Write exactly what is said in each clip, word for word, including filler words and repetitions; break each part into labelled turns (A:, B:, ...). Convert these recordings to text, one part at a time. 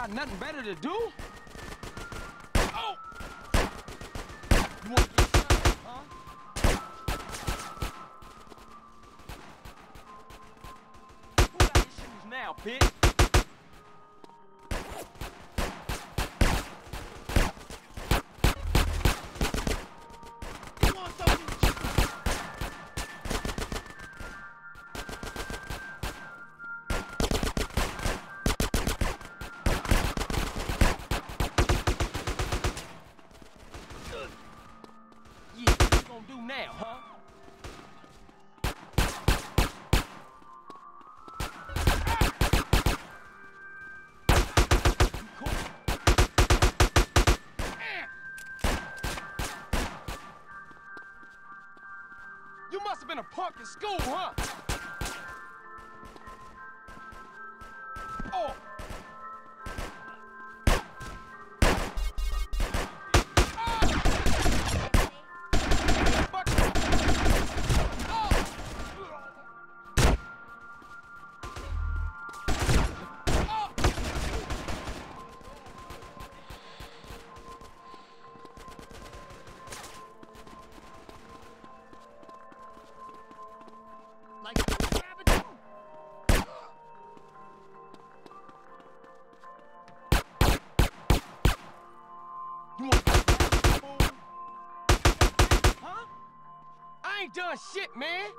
A: got nothing better to do? Oh! You want to get shot, huh? Who got your shoes now, bitch? Do now, huh? You cool? You must have been a punk in school, huh? Oh! You want to fool? Huh? I ain't done shit, man.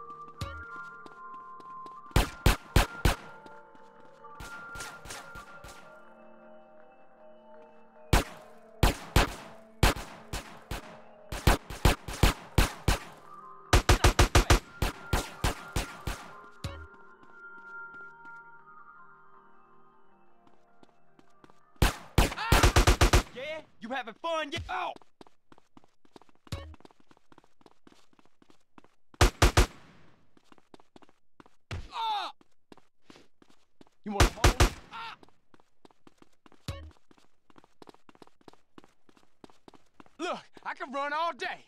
A: Yeah? You having fun? Yeah. Oh! Ah! You want to hold it? Ah! Look, I can run all day.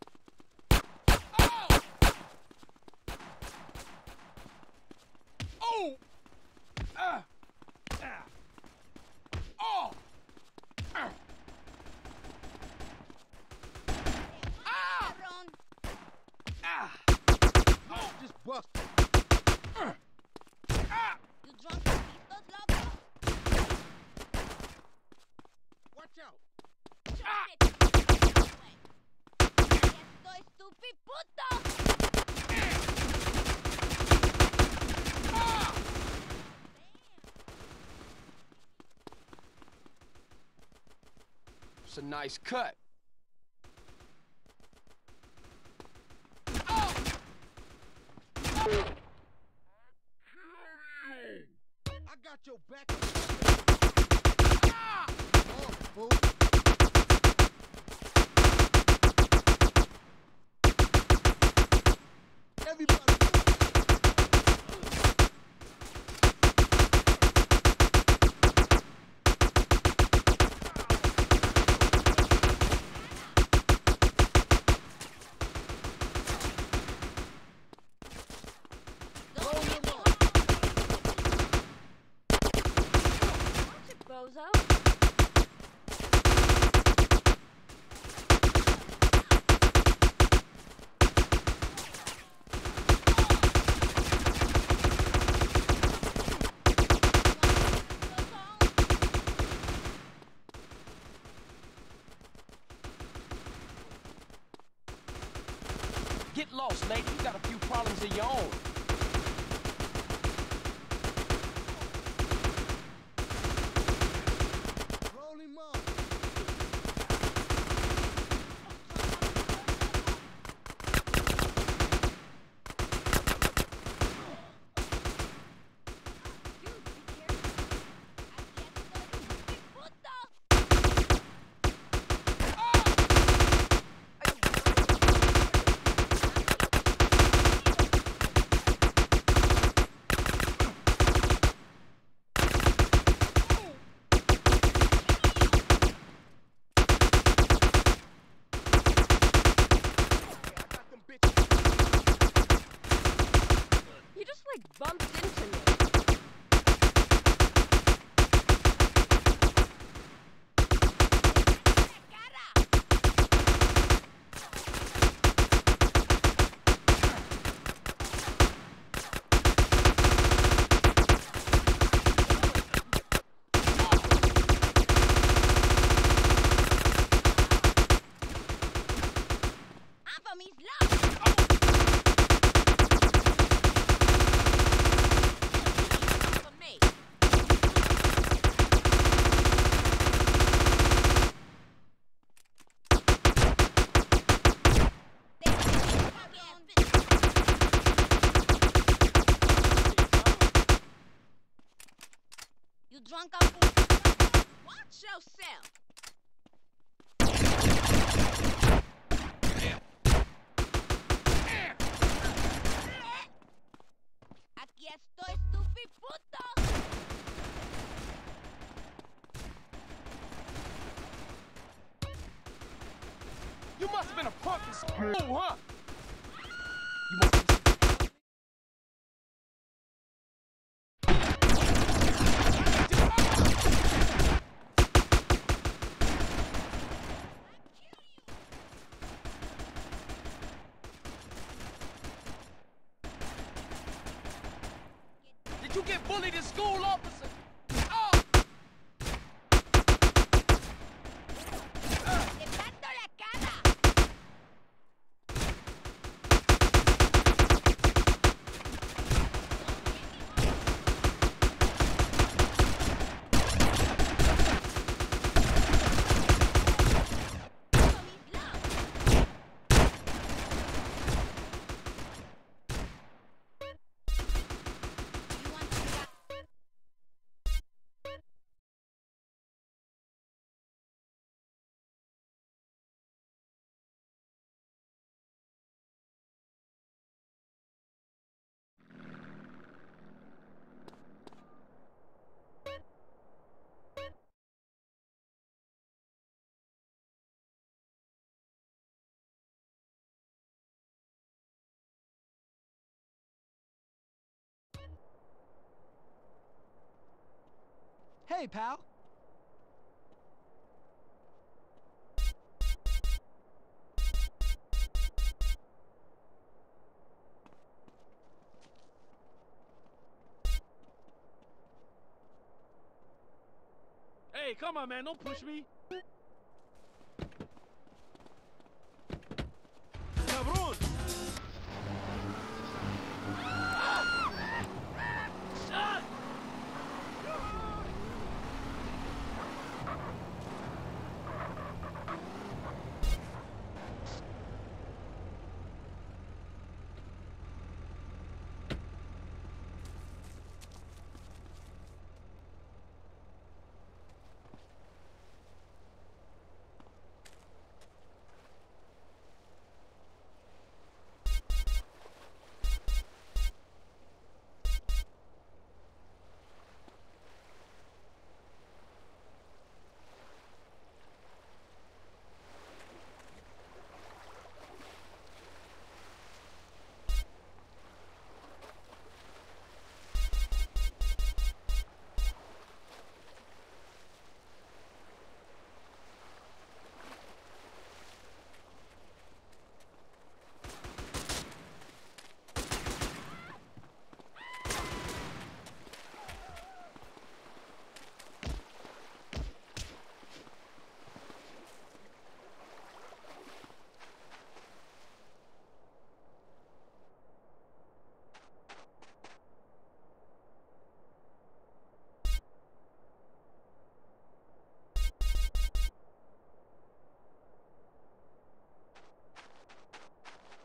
A: Oh! Oh! Ah! Ah! Oh! Ah! Ah! Oh, just bust. Uh. Ah!
B: You drunk taquitos, loco?
A: Watch out.
B: Ah! Estoy stupid puto!
A: Ah! It's a nice cut. I got your back. Ah! Oh, fool. Everybody.
B: Bozo.
A: Get lost, lady. You got a few problems of your own. Roll him up.
B: You just like bumped into me. Watch yourself. Aquí estoy, estúpido puto.
A: You must have been a punk in school, huh? You must have been... Did you get bullied in school, officer? Oh!
B: ¡Te parto la cara!
C: Hey, pal.
D: Hey, come on, man. Don't push me. Cabrón! Shot!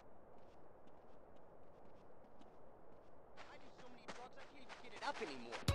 E: I do so many drugs I can't even get it up anymore.